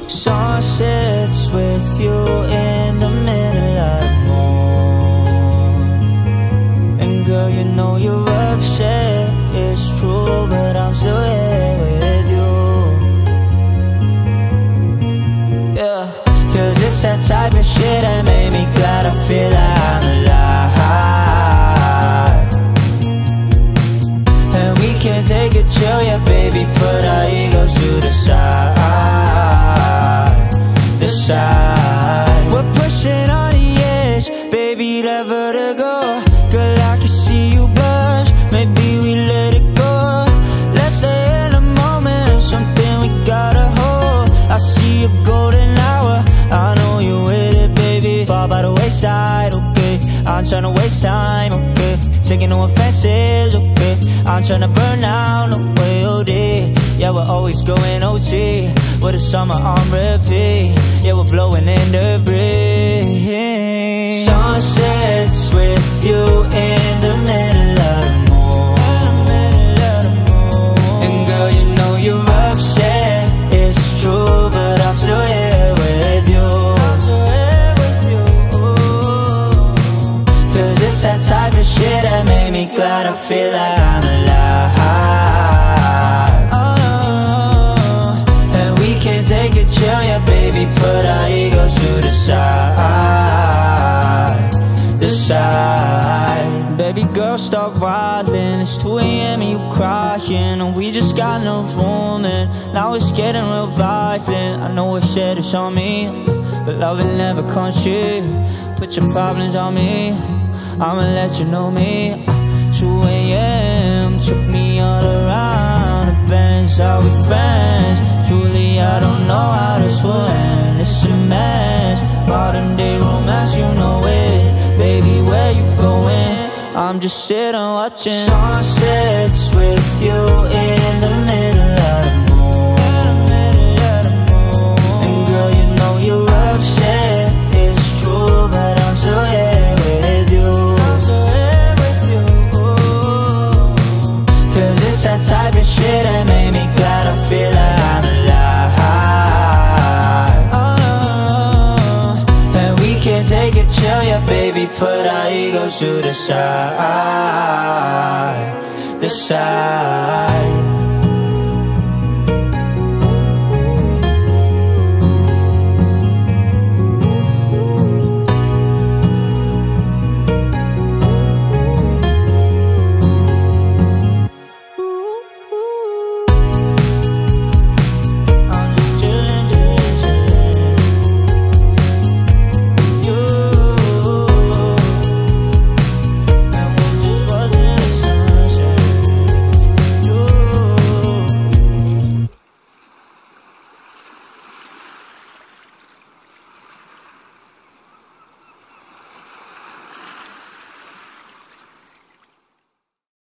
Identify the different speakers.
Speaker 1: Sunsets with you in the middle of the moon. And girl, you know you're upset, it's true, but I'm still here with you. Yeah, cause it's that type of shit that made me glad I feel like I'm alive. And we can take a chill, yeah baby, put our egos to the side. We're pushing on the edge, baby, that vertigo. Girl, I can see you blush, maybe we let it go. Let's stay in the moment, something we gotta hold. I see a golden hour, I know you with it, baby. Fall by the wayside, okay, I'm tryna waste time, okay. Taking no offenses, okay, I'm tryna burn out, away, oh dear. Yeah, we're always going OT, with the summer on repeat. Yeah, we're blowing in the breeze. Sunsets with you in the middle of the moon. And girl, you know you're upset, it's true, but I'm still here with you. Cause it's that type of shit that made me glad I feel like I'm alive. Take a chill, yeah baby, put our egos to the side. The side. Baby girl, stop wildin', it's 2 AM and you crying, and we just got no room, and now it's getting real violent. I know it's said it's on me, but love will never come cheap. Put your problems on me, I'ma let you know me. 2 AM, took me all around the bends, are we friends? Truly, I don't know how this will end, it's a mess. Modern day romance, you know it. Baby, where you going? I'm just sitting watching sunsets with you in the middle of the moon. And girl, you know you're upset, it's true, but I'm still here with you. Cause it's that type of shit that made me glad I feel like I'm alive. And we can take a chill, yeah baby, put our egos to the side. The side.